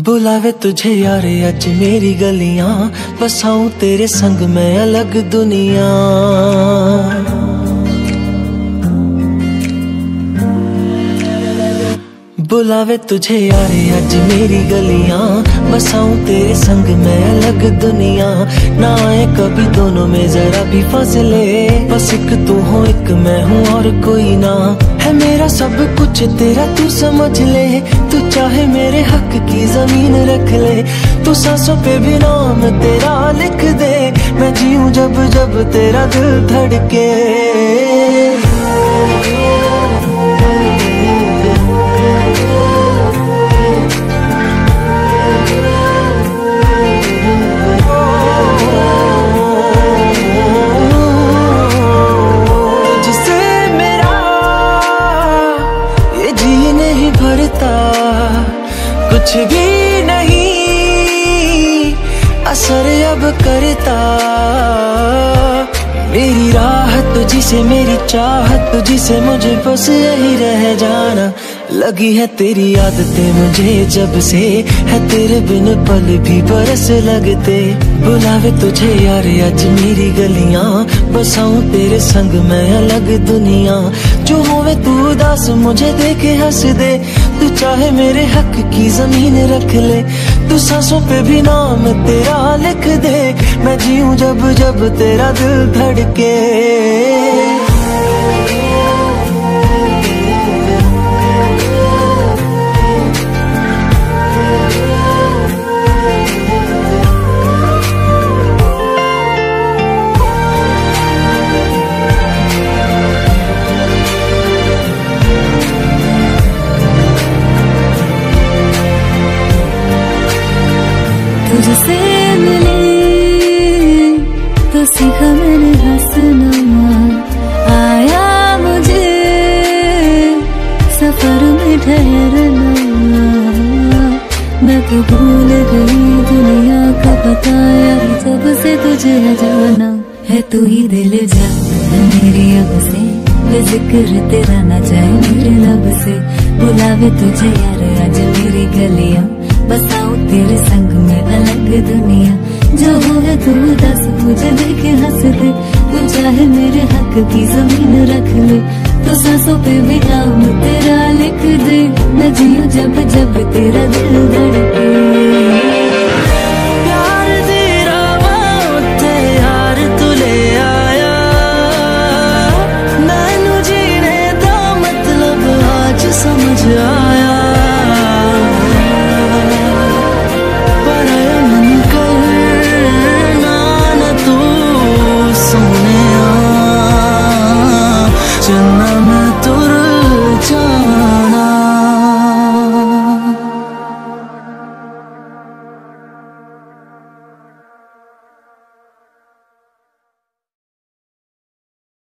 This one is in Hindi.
बुलावे तुझे यार आज मेरी गलियां, बसाऊं तेरे संग मैं अलग दुनिया। बुलावे तुझे यार आज मेरी गलियां, बसाऊं तेरे संग मैं अलग दुनिया। ना आए कभी दोनों में जरा भी फासले, बस एक तू हो एक मैं हूँ और कोई ना। है मेरा सब कुछ तेरा तू समझ ले, तू चाहे मेरे हक की जमीन रख ले। तू सांसों पे भी नाम तेरा लिख दे, मैं जीऊं जब जब तेरा दिल धड़के। कुछ भी नहीं असर अब करता, मेरी राहत तुझसे मेरी चाहत तुझसे, मुझे बस यही रह जाना। लगी है तेरी आदतें मुझे जब से, है तेरे बिन पल भी बरस लगते। बुलावे तुझे यार आज मेरी गलियां, बसाऊं तेरे संग मैं अलग दुनिया। जो होवे तू उदास मुझे देखे हंस दे, तू चाहे मेरे हक की जमीन रख ले। तू सांसों पे भी नाम तेरा लिख दे, मैं जीऊं जब जब तेरा दिल धड़के। तुझसे मिले तो सीखा मैंने हंसना, आया मुझे सफर में ठहरना। मैं तो भूल गई दुनिया का पता यार, जब से तुझे जाना है। तू ही दिल जा मेरी अब से, बेजिक्र तेरा ना जाए मेरे लब से। बुलावे तुझे यार आज मेरी गलियां, बसाऊं तेरे संग में अलग दुनिया। जो होगा तू दस मुझे देखे हंस दे, तू चाहे मेरे हक की जमीन रख ले। तो सांसों पे भी नाम तेरा लिख दे, मैं जीऊं जब जब तेरा दिल धड़के।